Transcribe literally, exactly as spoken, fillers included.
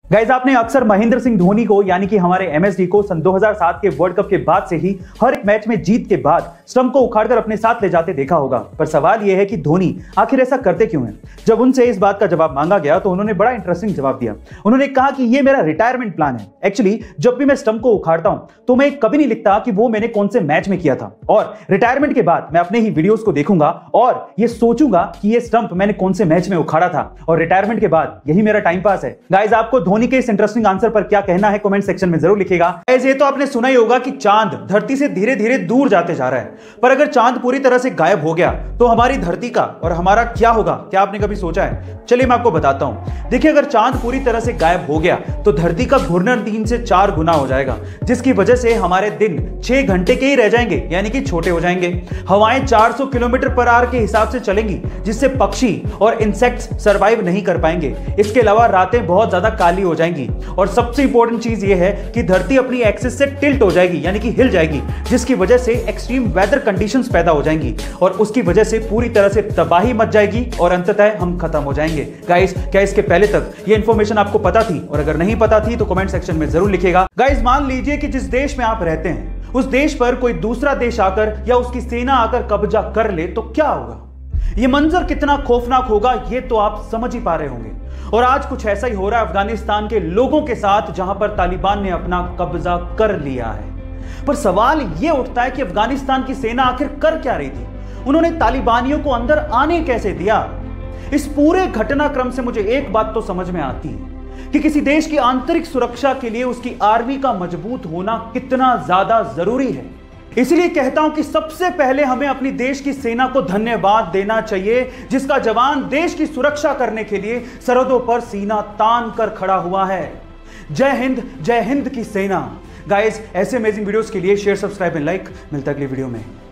Guys, आपने अक्सर महेंद्र सिंह धोनी को यानी कि हमारे एमएसडी को सन दो हज़ार सात के वर्ल्ड कप के बाद से ही हर एक मैच में जीत के बाद स्टंप को उखाड़कर अपने साथ ले जाते देखा होगा। पर सवाल यह है कि धोनी आखिर ऐसा करते क्यों हैं? जब उनसे इस बात का जवाब मांगा गया तो उन्होंने बड़ा इंटरेस्टिंग जवाब दिया। उन्होंने कहा कि यह मेरा रिटायरमेंट प्लान है। एक्चुअली जब भी मैं स्टंप को उखाड़ता हूं तो मैं कभी नहीं लिखता कि वो मैंने कौन से मैच में किया था, और रिटायरमेंट के बाद मैं अपने ही वीडियोस को देखूंगा और ये सोचूंगा कि ये स्टंप मैंने कौन से मैच में उखाड़ा था, और रिटायरमेंट के बाद यही मेरा टाइम पास है। गाइस, आपको धोनी के इस इंटरेस्टिंग आंसर पर क्या कहना है कमेंट सेक्शन में जरूर लिखिएगा। ऐसे तो आपने सुना ही होगा कि चांद धरती से धीरे धीरे दूर जाते जा रहा है, पर अगर चांद पूरी तरह से गायब हो गया तो हमारी धरती का और हमारा क्या होगा? क्या आपने कभी सोचा है? चलिए मैं आपको बताता हूं। देखिए, अगर चांद पूरी तरह से गायब हो गया तो धरती का घूर्णन तीन से चार गुना हो जाएगा, जिसकी वजह से हमारे दिन छह घंटे के ही रह जाएंगे, यानी कि छोटे हो जाएंगे। हवाएं चार सौ किलोमीटर पर आवर के हिसाब से चलेंगी, जिससे पक्षी और इंसेक्ट्स सरवाइव नहीं कर पाएंगे। इसके अलावा रातें बहुत ज्यादा काली हो जाएंगी, और सबसे इंपॉर्टेंट चीज यह है कि धरती अपनी एक्सिस से टिल्ट हो जाएगी, यानी कि हिल जाएगी, जिसकी वजह से एक्सट्रीम वेदर कंडीशंस पैदा हो जाएंगी, और उसकी वजह से पूरी तरह से तबाही मच जाएगी और अंततः हम खत्म हो जाएंगे। गाइस, क्या इसके पहले तक ये इंफॉर्मेशन आपको पता थी? और अगर नहीं पता थी तो कमेंट सेक्शन में जरूर लिखिएगा। गाइस, मान लीजिए कि जिस देश में आप रहते हैं उस देश पर कोई दूसरा देश आकर या उसकी सेना आकर कब्जा कर ले तो क्या होगा? ये मंजर कितना खौफनाक होगा ये तो आप समझ ही पा रहे होंगे। और आज कुछ ऐसा ही हो रहा है अफगानिस्तान के लोगों के साथ, जहां पर तालिबान ने अपना कब्जा कर लिया है। पर सवाल यह उठता है कि अफगानिस्तान की सेना आखिर कर क्या रही थी? उन्होंने तालिबानियों को अंदर आने कैसे दिया? इस पूरे घटनाक्रम से मुझे एक बात तो समझ में आती है कि किसी देश की आंतरिक सुरक्षा के लिए उसकी आर्मी का मजबूत होना कितना ज्यादा जरूरी है। इसलिए कहता हूं कि सबसे पहले हमें अपनी देश की सेना को धन्यवाद देना चाहिए, जिसका जवान देश की सुरक्षा करने के लिए सरहदों पर सीना तान कर खड़ा हुआ है। जय हिंद, जय हिंद की सेना। गाइस, ऐसे अमेजिंग वीडियोस के लिए शेयर, सब्सक्राइब एंड लाइक। मिलता है अगली वीडियो में।